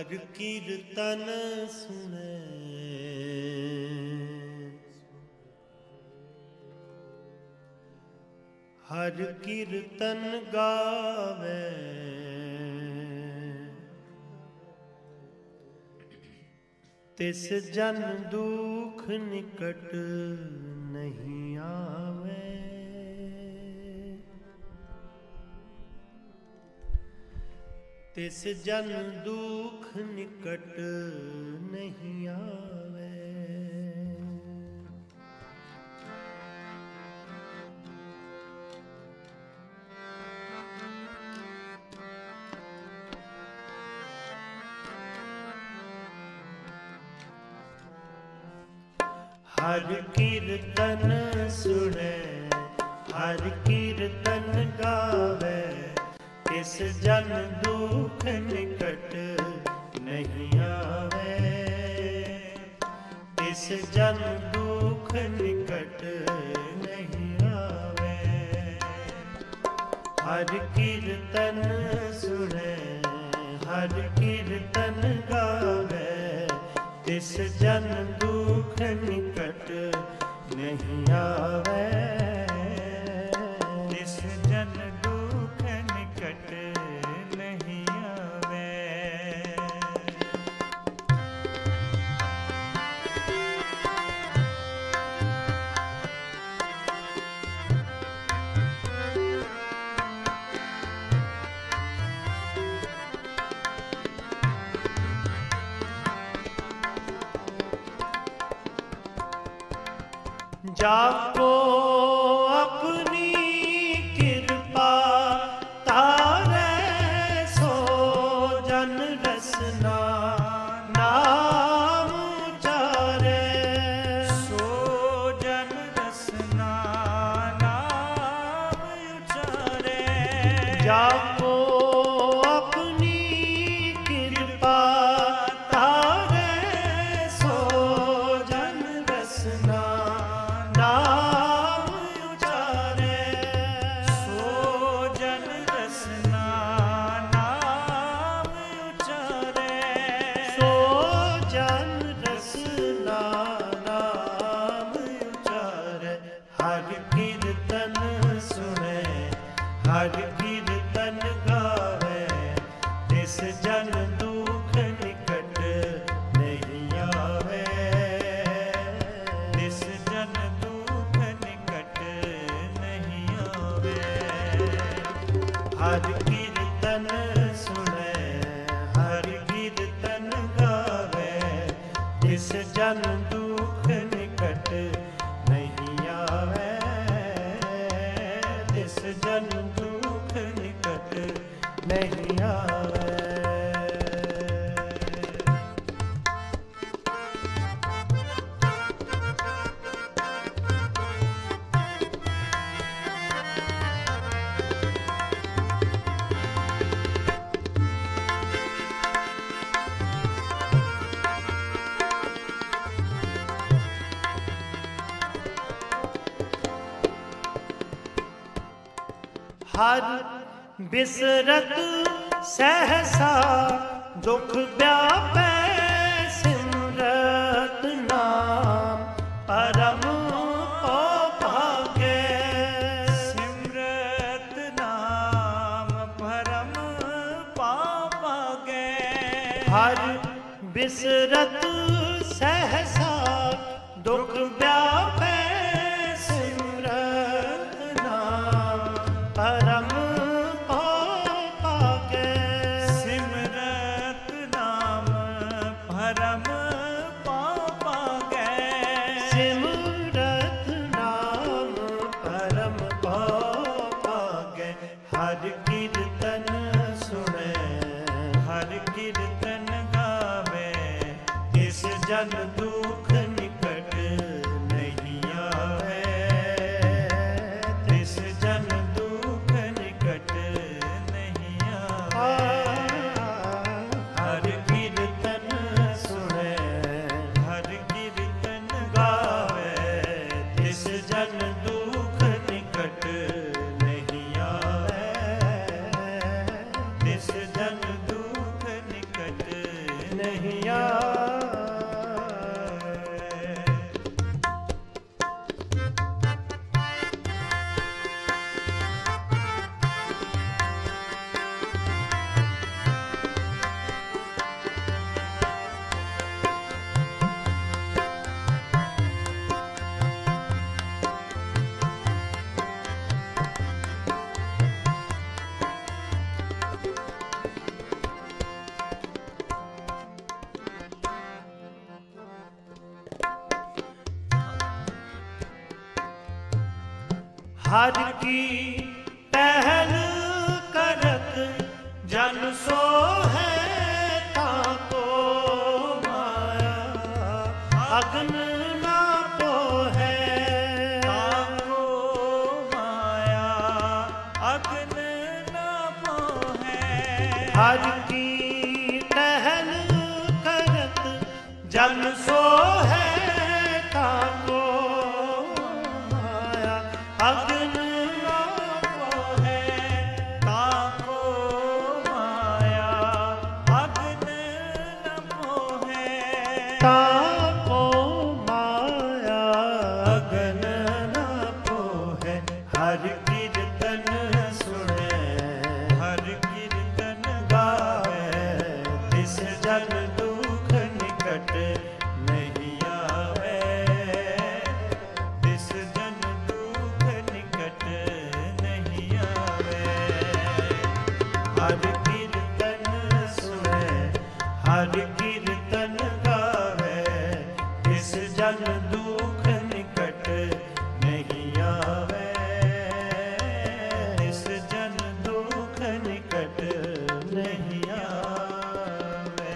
हर कीर्तन सुने हर कीर्तन गावे तिस जन दुख निकट नहीं आवे। तिस जन दुख निकट नहीं आवे। हर कीर्तन सुने हर कीर्तन गावे तिस जन दुख निकट नहीं आवे। तिस जन दुख निकट नहीं आवे। हर कीर्तन सुने हर कीर्तन गावे तिस जन दुख निकट नहीं आवे। तिस जन दुख निकट नहीं आवे। जाको अपनी कृपा तारे सो जन रसना नाम उचारे। सो जन रसना नाम उचारे। जाको अपनी कृपा तारे सो जन रसना नाम उचारे। सो जन रसना नाम उचारे। सो जन रसना नाम उचारे। हर कीर्तन सुने हर कीर्तन गावे तिस जन दुख निकट नहीं आवे। तिस जन दुख निकट नहीं आवे। हर कीर्तन सुने हर कीर्तन गावे तिस जन दुख निकट नहीं आवे। तिस जन दुख निकट नहीं आवे। हर बिसरत सहसा दुख व्यापे सिमरत नाम परम ओ भागे। सिमरत नाम परम पागे। हर बिसरत सहसा दुख व्यापे परम पागे। सिमरत नाम परम पागे। सिमरत नाम परम पागे। हर कीर्तन सुने हर कीर्तन गावे तिस जन दुख निकट नहीं आवे। तिस जन दुख निकट नहीं आवे। हर कीर्तन सुने हर कीर्तन गावे तिस जन दुख निकट नहीं आवे। तिस जन दुख निकट हर की टहल करत जन सो है ताको माया अग्न ना पोहे ताको माया अग्न ना पोहे हर की टहल करत जन सो है ताको माया अग्न ना पोहे ताको माया अग्न ना पोहे ताको माया अग्न ना पोहे हर कीर्तन सुने हर कीर्तन गावे तिस जन दुख निकट नहीं आवे तिस जन दुख निकट नहीं आवे हर कीर्तन सुने हर कीर्तन गावे तिस जन दुख निकट नहीं आवे तिस जन दुख निकट नहीं आवे।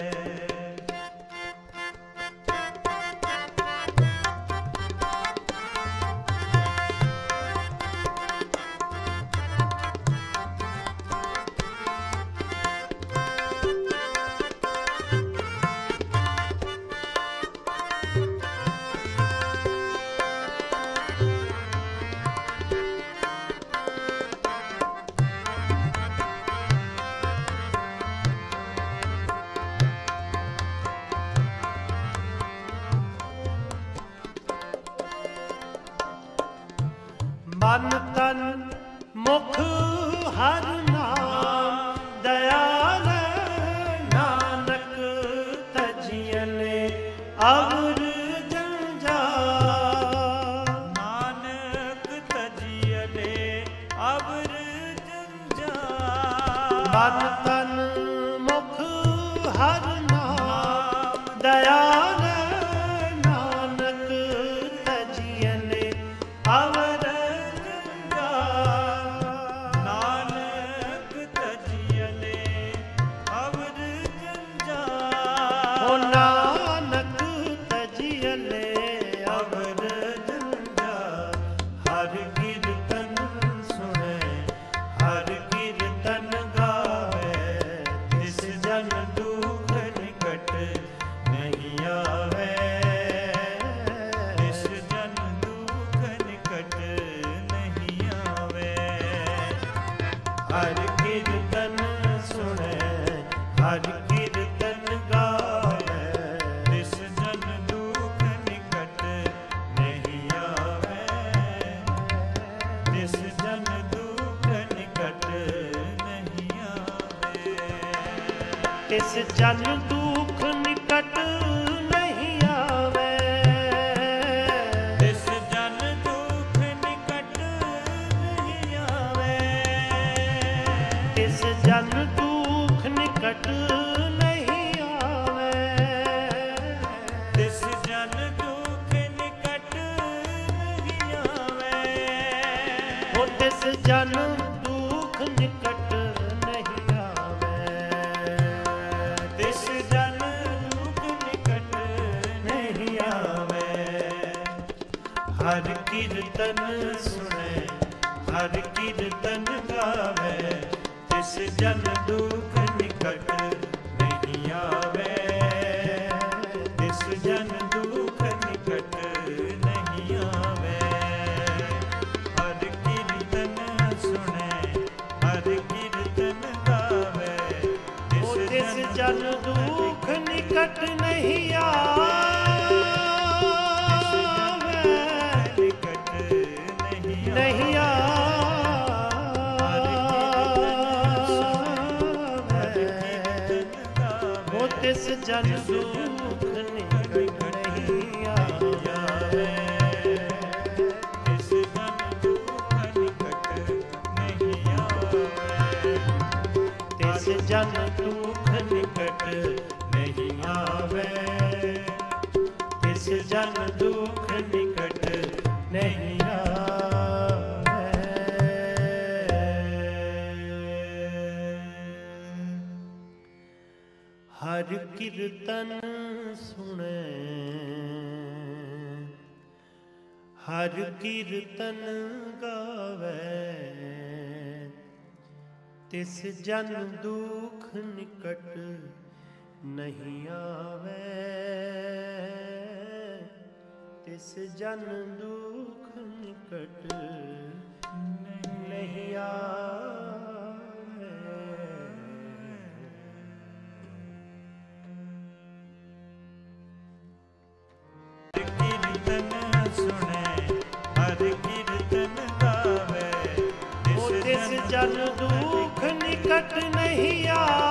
मन तन मुख हर नाम दयाल नानक तजियले अवर जंजाल नानक तजियले अवर जंजाल मन तन मुख हर नाम दयाल नानक तजियले अवर नानक तजियले अवर जंजाल हर कीर्तन सुने हर कीर्तन गावे तिस जन दुख निकट नहीं आवे तिस जन दुख निकट नहीं आवे हर कीर्तन सुने हर कीर्तन गावे तिस जन दुख निकट नहीं आवे तिस जन दुख निकट नहीं आवे तिस जन दुख निकट नहीं आवे तिस जन दुख निकट नहीं आवे तिस जन दुख निकट नहीं आवे तिस जन दुख निकट नहीं आवे ओ तिस जन दुख निकट नहीं आवे तिस जन दुख निकट नहीं आवे हर कीर्तन सुने हर कीर्तन गावे तिस जन दुख निकट नहीं आवे तिस जन दुख निकट नहीं आवे हर कीर्तन सुने हर कीर्तन गावे तिस जन दुख निकट नहीं आवे निकट नहीं आवे तिस जन दुख निकट नहीं आवे तिस जन दुख निकट नहीं आवे तिस जन दुख निकट नहीं आवे तिस जन दुख निकट नहीं आवे। कीर्तन सुने, हर कीर्तन गावे, तिस जन दुख निकट नहीं आवे, तिस जन दुख निकट नहीं आवे। कीर्तन सुने, हर कीर्तन गावे, तिस जन दुख निकट नहीं आवे।